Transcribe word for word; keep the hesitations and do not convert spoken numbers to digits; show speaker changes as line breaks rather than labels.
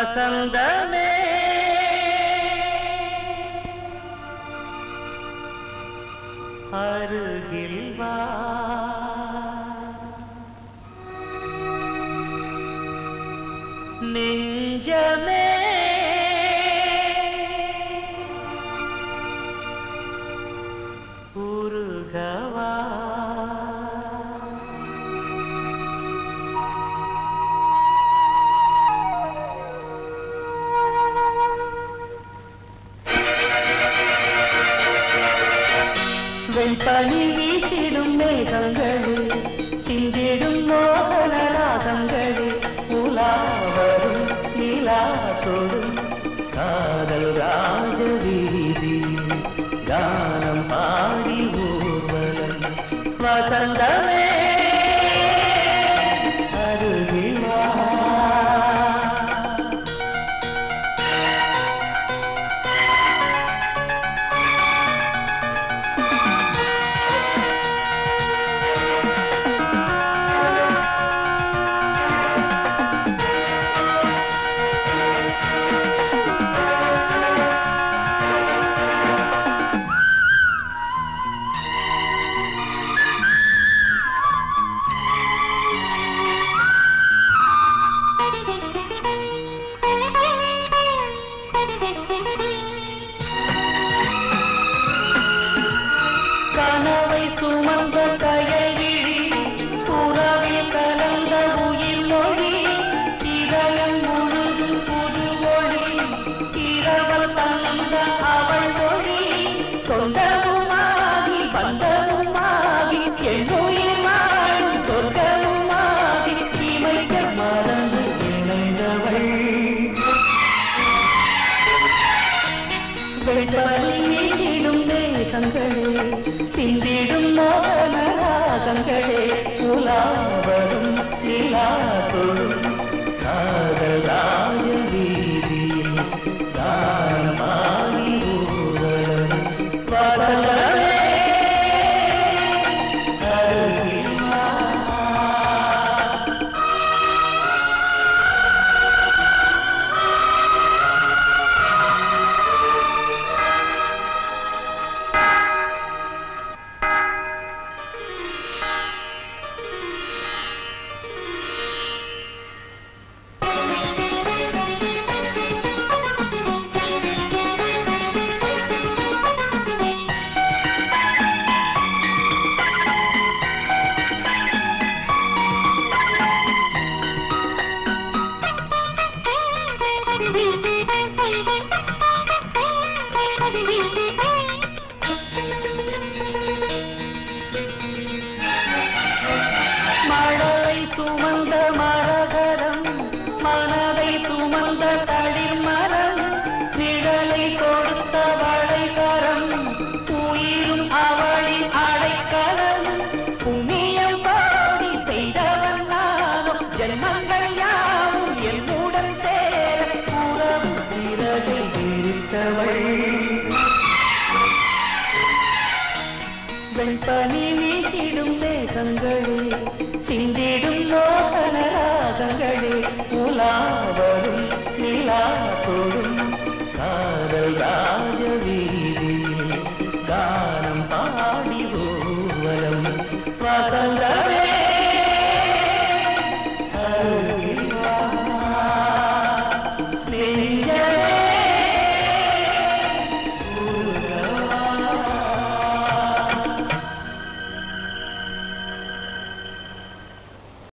வசந்தமே அருகில் வா நெஞ்சமே உருகவா வெண்பனி வீசிடும் மேகங்களே சிந்திடும் மோகன ராகங்களே உலாவரும் நிலா தொடும் காதல் ராஜ வீதியில் கானம் பாடி ஊர்வலம் வசந்தமே அருகில் வா கனவை சுமந்த கயல்விழி புறவில் கலந்த உயிர் மொழி இதயம் முழுதும் புது மொழி இரவல் தந்த அவள் மொழி சொந்தமுமாகி பந்தமுமாகி என்னுயிர் மாறும் சொர்க்கமுமாகி இமைக்க மறந்து இணைந்தவள் வெண்பனியிடும் மேகங்களே சிந்திடும் மோகன ராகங்களே உலாவரும் நிலா தொடும் காதல் ராஜ வீதியில் தானமாகி ஊர்வலம் வசந்தமே அருகில் வா மழலை சுமந்த மரகரம் மனதை சுமந்த தளிர் மரம் நிழலை கொடுத்த வளைகரம் உயிரும் அவளின் அடைக்கலம் புண்ணியம் பாடி செய்தவன் நானும் ஜென்மங்கள் யாவும் என்னுடன் சேர உறவு சிறகை விரித்தவள் வெண்பனி வீசிடும் மேகங்களே சிந்திடும் மோகன ராகங்களே உலாவரும் நிலா தொடும் காதல் ராஜ வீதியில் கானம் பாடி ஊர்வலம் வசந்த